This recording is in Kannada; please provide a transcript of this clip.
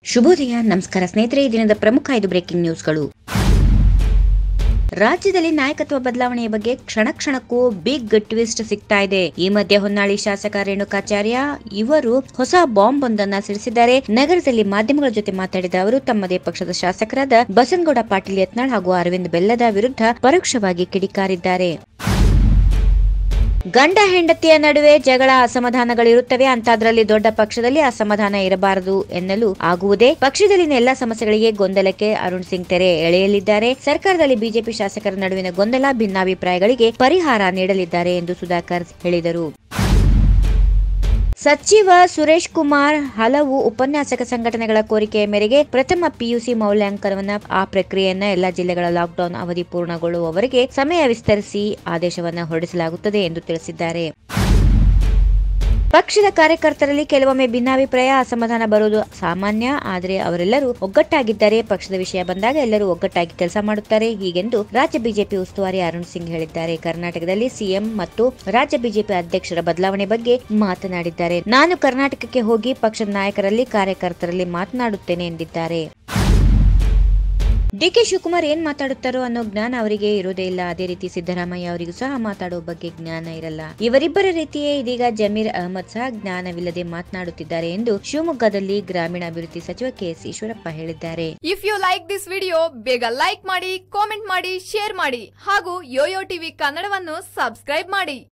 ಶುಭೋದಯ, ನಮಸ್ಕಾರ ಸ್ನೇಹಿತರೆ. ಈ ದಿನದ ಪ್ರಮುಖ 5 ಬ್ರೇಕಿಂಗ್ ನ್ಯೂಸ್ಗಳು. ರಾಜ್ಯದಲ್ಲಿ ನಾಯಕತ್ವ ಬದಲಾವಣೆಯ ಬಗ್ಗೆ ಕ್ಷಣಕ್ಕೂ ಬಿಗ್ ಟ್ವಿಸ್ಟ್ ಸಿಗ್ತಾ ಇದೆ. ಈ ಮಧ್ಯೆ ಹೊನ್ನಾಳಿ ಶಾಸಕ ರೇಣುಕಾಚಾರ್ಯ ಇವರು ಹೊಸ ಬಾಂಬ್ ಒಂದನ್ನ ಸಿಡಿಸಿದ್ದಾರೆ. ನಗರದಲ್ಲಿ ಮಾಧ್ಯಮಗಳ ಜೊತೆ ಮಾತಾಡಿದ ಅವರು ತಮ್ಮದೇ ಪಕ್ಷದ ಶಾಸಕರಾದ ಬಸನಗೌಡ ಪಾಟೀಲ್ ಯತ್ನಾಳ್ ಹಾಗೂ ಅರವಿಂದ್ ಬೆಲ್ಲದ ವಿರುದ್ಧ ಪರೋಕ್ಷವಾಗಿ ಕಿಡಿಕಾರಿದ್ದಾರೆ. ಗಂಡ ಹೆಂಡತಿಯ ನಡುವೆ ಜಗಳ ಅಸಮಾಧಾನಗಳಿರುತ್ತವೆ, ಅಂತದ್ರಲ್ಲಿ ದೊಡ್ಡ ಪಕ್ಷದಲ್ಲಿ ಅಸಮಾಧಾನ ಇರಬಾರದು ಎನ್ನಲು ಆಗುವುದೇ. ಪಕ್ಷದಲ್ಲಿನ ಎಲ್ಲಾ ಸಮಸ್ಯೆಗಳಿಗೆ ಗೊಂದಲಕ್ಕೆ ಅರುಣ್ ಸಿಂಗ್ ತೆರೆ ಎಳೆಯಲಿದ್ದಾರೆ. ಸರ್ಕಾರದಲ್ಲಿ ಬಿಜೆಪಿ ಶಾಸಕರ ನಡುವಿನ ಗೊಂದಲ, ಭಿನ್ನಾಭಿಪ್ರಾಯಗಳಿಗೆ ಪರಿಹಾರ ನೀಡಲಿದ್ದಾರೆ ಎಂದು ಸುಧಾಕರ್ ಹೇಳಿದರು. ಸಚಿವ ಸುರೇಶ್ ಕುಮಾರ್ ಹಲವು ಉಪನ್ಯಾಸಕ ಸಂಘಟನೆಗಳ ಕೋರಿಕೆಯ ಮೇರೆಗೆ ಪ್ರಥಮ ಪಿಯುಸಿ ಮೌಲ್ಯಾಂಕನ ಆ ಪ್ರಕ್ರಿಯೆಯನ್ನ ಎಲ್ಲಾ ಜಿಲ್ಲೆಗಳ ಲಾಕ್ಡೌನ್ ಅವಧಿ ಪೂರ್ಣಗೊಳ್ಳುವವರೆಗೆ ಸಮಯ ವಿಸ್ತರಿಸಿ ಆದೇಶವನ್ನು ಹೊರಡಿಸಲಾಗುತ್ತದೆ ಎಂದು ತಿಳಿಸಿದ್ದಾರೆ. ಪಕ್ಷದ ಕಾರ್ಯಕರ್ತರಲ್ಲಿ ಕೆಲವೊಮ್ಮೆ ಭಿನ್ನಾಭಿಪ್ರಾಯ, ಅಸಮಾಧಾನ ಬರುವುದು ಸಾಮಾನ್ಯ. ಆದರೆ ಅವರೆಲ್ಲರೂ ಒಗ್ಗಟ್ಟಾಗಿದ್ದಾರೆ. ಪಕ್ಷದ ವಿಷಯ ಬಂದಾಗ ಎಲ್ಲರೂ ಒಗ್ಗಟ್ಟಾಗಿ ಕೆಲಸ ಮಾಡುತ್ತಾರೆ, ಹೀಗೆಂದು ರಾಜ್ಯ ಬಿಜೆಪಿ ಉಸ್ತುವಾರಿ ಅರುಣ್ ಸಿಂಗ್ ಹೇಳಿದ್ದಾರೆ. ಕರ್ನಾಟಕದಲ್ಲಿ ಸಿಎಂ ಮತ್ತು ರಾಜ್ಯ ಬಿಜೆಪಿ ಅಧ್ಯಕ್ಷರ ಬದಲಾವಣೆ ಬಗ್ಗೆ ಮಾತನಾಡಿದ್ದಾರೆ. ನಾನು ಕರ್ನಾಟಕಕ್ಕೆ ಹೋಗಿ ಪಕ್ಷದ ನಾಯಕರಲ್ಲಿ, ಕಾರ್ಯಕರ್ತರಲ್ಲಿ ಮಾತನಾಡುತ್ತೇನೆ ಎಂದಿದ್ದಾರೆ. ಡಿಕೆ ಶಿವಕುಮಾರ್ ಏನ್ ಮಾತಾಡುತ್ತಾರೋ ಅನ್ನೋ ಜ್ಞಾನ ಅವರಿಗೆ ಇರೋದೇ ಇಲ್ಲ. ಅದೇ ರೀತಿ ಸಿದ್ದರಾಮಯ್ಯ ಅವರಿಗೂ ಸಹ ಮಾತಾಡುವ ಬಗ್ಗೆ ಜ್ಞಾನ ಇರಲ್ಲ. ಇವರಿಬ್ಬರ ರೀತಿಯೇ ಇದೀಗ ಜಮೀರ್ ಅಹಮದ್ ಸಹ ಜ್ಞಾನವಿಲ್ಲದೆ ಮಾತನಾಡುತ್ತಿದ್ದಾರೆ ಎಂದು ಶಿವಮೊಗ್ಗದಲ್ಲಿ ಗ್ರಾಮೀಣಾಭಿವೃದ್ಧಿ ಸಚಿವ ಕೆಎಸ್ ಈಶ್ವರಪ್ಪ ಹೇಳಿದ್ದಾರೆ. If you like this video, ಬೇಗ ಲೈಕ್ ಮಾಡಿ, ಕಾಮೆಂಟ್ ಮಾಡಿ, ಶೇರ್ ಮಾಡಿ ಹಾಗೂ ಯೋಯೋ ಟಿವಿ ಕನ್ನಡವನ್ನು ಸಬ್ಸ್ಕ್ರೈಬ್ ಮಾಡಿ.